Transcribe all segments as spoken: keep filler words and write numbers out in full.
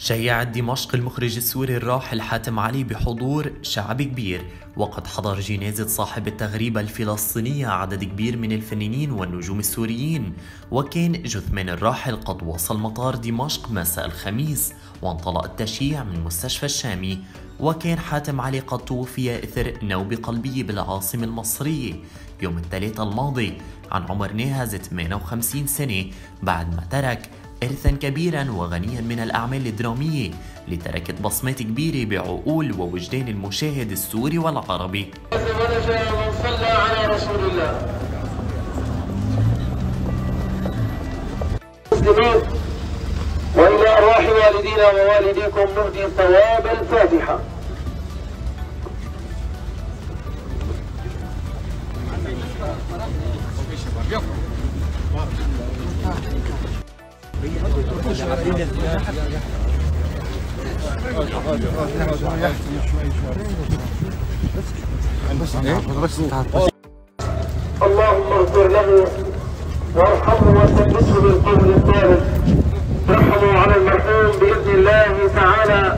شيعت دمشق المخرج السوري الراحل حاتم علي بحضور شعب كبير، وقد حضر جنازة صاحب التغريبة الفلسطينية عدد كبير من الفنانين والنجوم السوريين. وكان جثمان الراحل قد وصل مطار دمشق مساء الخميس، وانطلق التشييع من مستشفى الشامي. وكان حاتم علي قد توفي إثر نوبة قلبية بالعاصمة المصرية يوم الثلاثاء الماضي عن عمر ناهز ثمانية وخمسين سنة، بعد ما ترك إرثاً كبيراً وغنياً من الأعمال الدرامية اللي تركت بصمات كبيرة بعقول ووجدان المشاهد السوري والعربي. صلى على رسول الله. مسلمين، وإلى أرواح والدينا ووالديكم نهدي ثواب الفاتحة. اللهم اغفر له وارحمه وثبته بالقول الثابت. رحموا على المرحوم باذن الله تعالى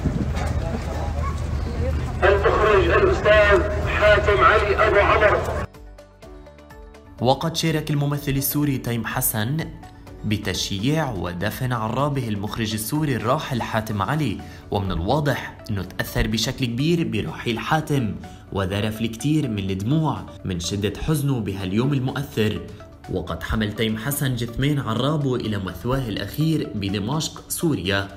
المخرج الاستاذ حاتم علي ابو عمر. وقد شارك الممثل السوري تيم حسن بتشييع ودفن عرابه المخرج السوري الراحل حاتم علي، ومن الواضح انه تأثر بشكل كبير برحيل حاتم وذرف الكثير من الدموع من شدة حزنه بهاليوم المؤثر. وقد حمل تيم حسن جثمان عرابه الى مثواه الاخير بدمشق سوريا.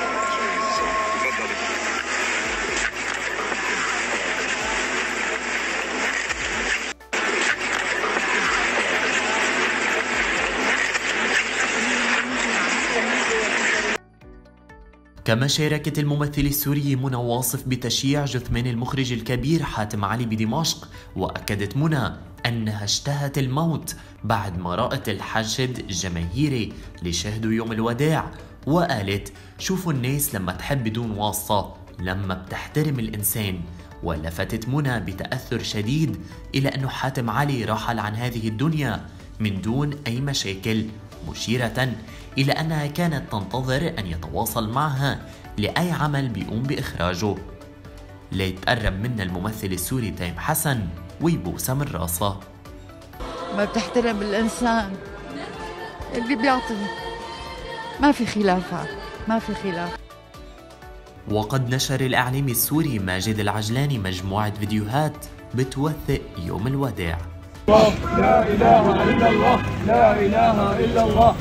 كما شاركت الممثلة السورية منى واصف بتشييع جثمان المخرج الكبير حاتم علي بدمشق، وأكدت منى أنها اشتهت الموت بعد ما رأت الحشد الجماهيري اللي شهدوا يوم الوداع، وقالت: شوفوا الناس لما تحب بدون واسطة، لما بتحترم الإنسان. ولفتت منى بتأثر شديد إلى أنه حاتم علي رحل عن هذه الدنيا من دون أي مشاكل، مشيرة إلى أنها كانت تنتظر أن يتواصل معها لأي عمل بيقوم بإخراجه. ليتقرب منا الممثل السوري تيم حسن ويبوسها من راسها. ما بتحترم الإنسان اللي بيعطي، ما في خلافات، ما في خلاف. وقد نشر الإعلامي السوري ماجد العجلاني مجموعة فيديوهات بتوثق يوم الوداع. لا إله إلا الله، لا إله إلا الله.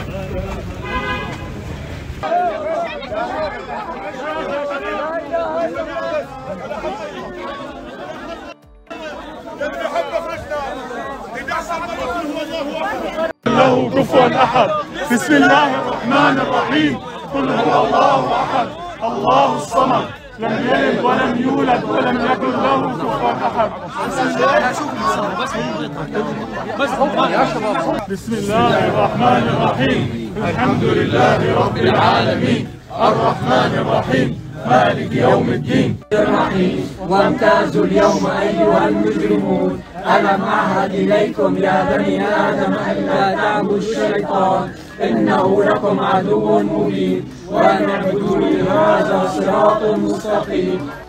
له كفوا أحد. بسم الله الرحمن الرحيم. قل هو الله أحد الله الصمد لم يلد ولم يولد ولم يكن له كفوا أحد. بسم الله الرحمن الرحيم. الحمد لله رب العالمين الرحمن الرحيم مالك يوم الدين الرحيم. وامتازوا اليوم أيها المجرمون، ألم أعهد إليكم يا بني آدم ألا تعبدوا الشيطان إنه لكم عدو مبين وأن اعبدوني هذا صراط مستقيم.